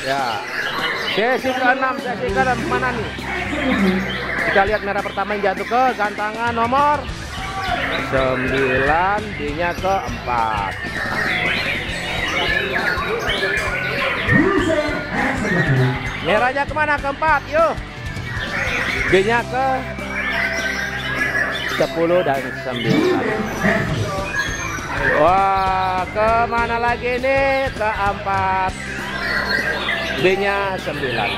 Ya. Sesi ke-6, sesi ke-6 mana nih? Kita lihat merah pertama yang jatuh ke gantangan nomor 9, D-nya ke-4. Merahnya kemana? Ke-4, yuk. B-nya ke 10 dan 9. Wah, kemana lagi nih? Ke-4. B-nya 9.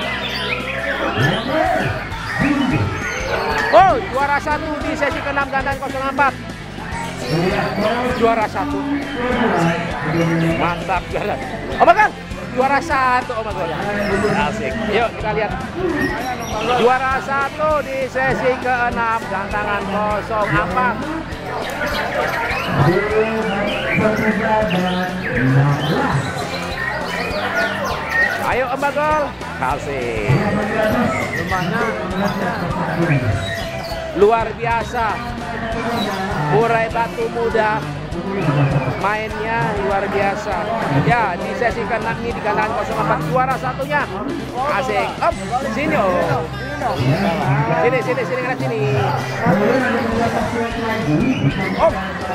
Oh, juara 1 di sesi ke-6 gantangan 04. Juara 1. Mantap juara. Oh my God, juara 1. Oh my God. Asik. Yuk kita lihat. Juara 1 di sesi ke-6 gantangan 04. Ayo Om Bagol, kasih. Luar biasa. Murai Batu Muda mainnya luar biasa. Ya, di sesi ke-6 ini di gantangan 04 juara satunya. Asik. Om, sini Om. Sini lihat sini. Om.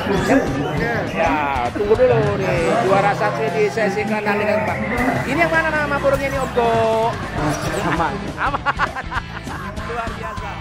Ya, tunggu dulu nih. Juara satu di sesi ke-6 dengan Pak. Ini yang mana nama burungnya nih Om Go? Aman. Luar biasa.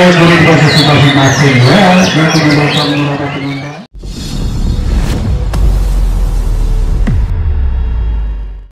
dari posisi masing-masing ya, yang di belakang